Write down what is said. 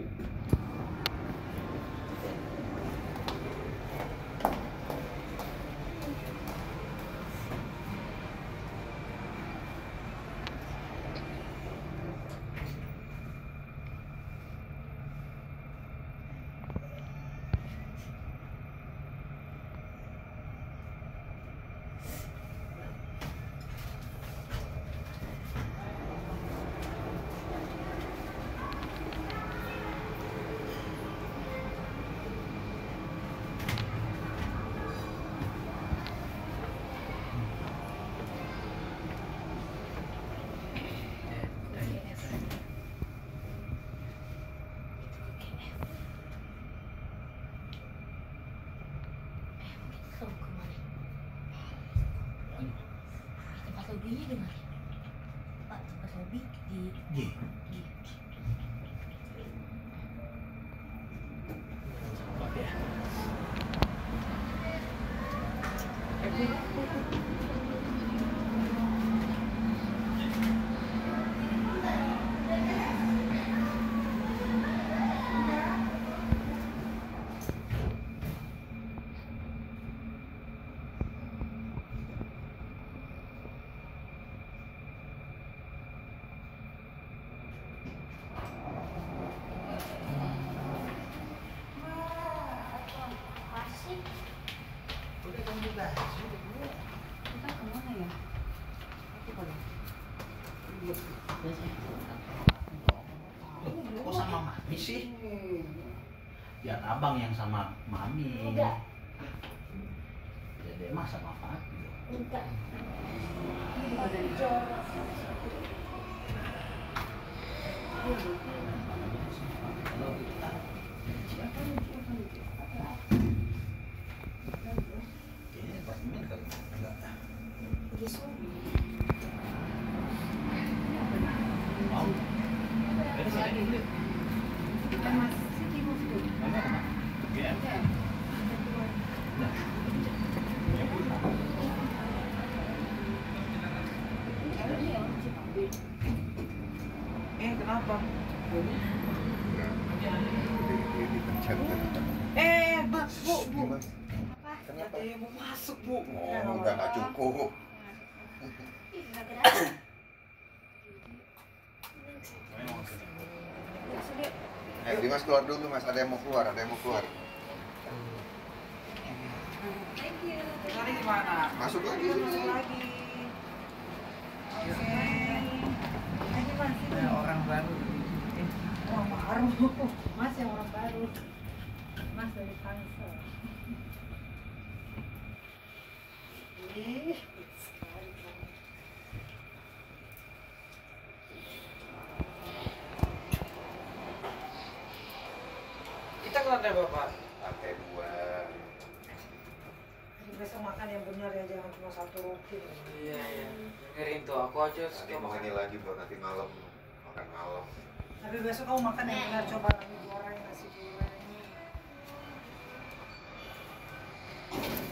Hobinya di mana? Pak, tempat hobi di G. kita kemana ya? Kok sama mami sih? Biar abang yang sama mami. Enggak. Dede mah sama papi. Enggak. Kenapa? Bu. Kenapa? Mau masuk, Bu. Oh, udah nggak cukup. Dimas keluar dulu, Mas. Ada yang mau keluar, Tadi gimana? Masuk lagi. Ya, orang baru. Orang baru. Mas yang orang baru. Mas dari Tangsel. Kita ke lantai Bapak. Lantai 2. Besok makan yang benar ya, jangan cuma satu roti. Iya. Dengerin tuh, aku aja Nanti suka mau makan. ini lagi buat nanti malam. Makan malam. Tapi besok kamu makan yang benar, coba nasi goreng, nasi goreng.